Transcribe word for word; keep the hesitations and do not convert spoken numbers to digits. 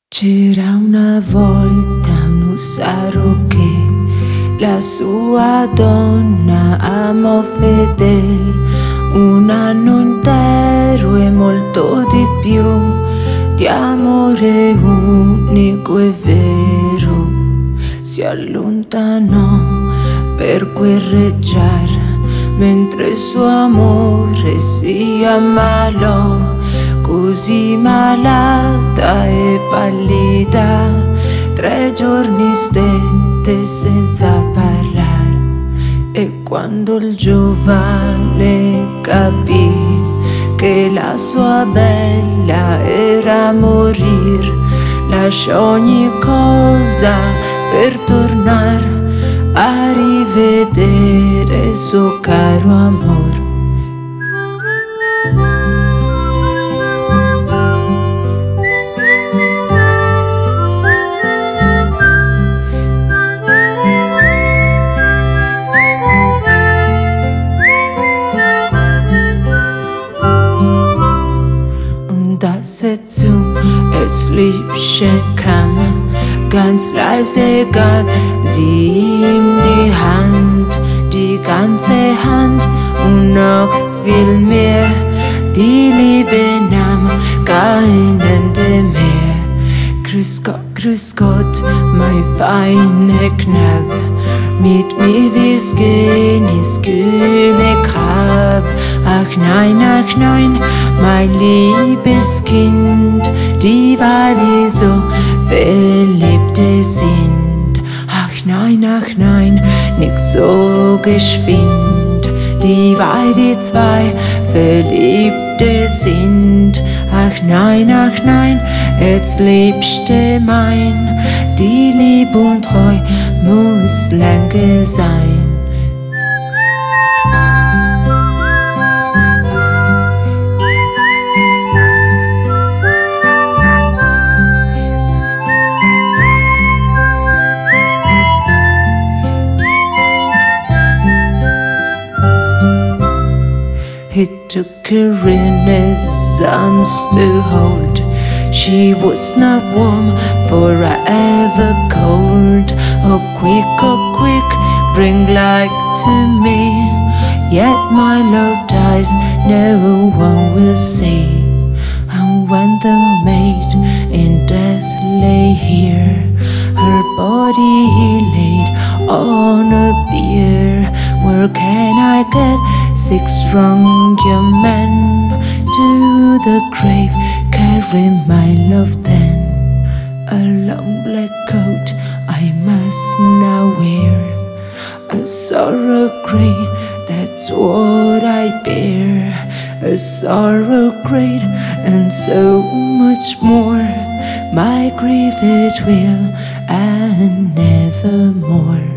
C'era una volta un ussaro che la sua donna amò fedel un anno intero e molto di più di amore unico e vero. Si allontanò per guerreggiare mentre il suo amore si ammalò. Così malata e pallida, tre giorni stette senza parlare. E quando il giovane capì che la sua bella era morir, lasciò ogni cosa per tornare a rivedere il suo caro amore. Das zu, es Liebchen kam, ganz leise gab sie ihm die Hand, die ganze Hand und noch viel mehr. Die Liebe nahm kein Ende mehr. Grüß Gott, grüß Gott, mein feiner Knabe, mit mir wir's gehen, ist kühne Grab. Ach nein, ach nein, mein liebes Kind, die weil wir so Verliebte sind. Ach nein, ach nein, nicht so geschwind, die weil wir zwei Verliebte sind. Ach nein, ach nein, jetzt liebste mein, die Lieb und Treu muss lange sein. He took her in his arms to hold. She was not warm, forever cold. Oh quick, oh quick, bring light to me. Yet my love dies, no one will see. And when the maid in death lay here, her body he laid on a bier. Where can I get six strong young men to the grave, carry my love then? A long black coat I must now wear, a sorrow great, that's what I bear. A sorrow great and so much more, my grief it will and nevermore.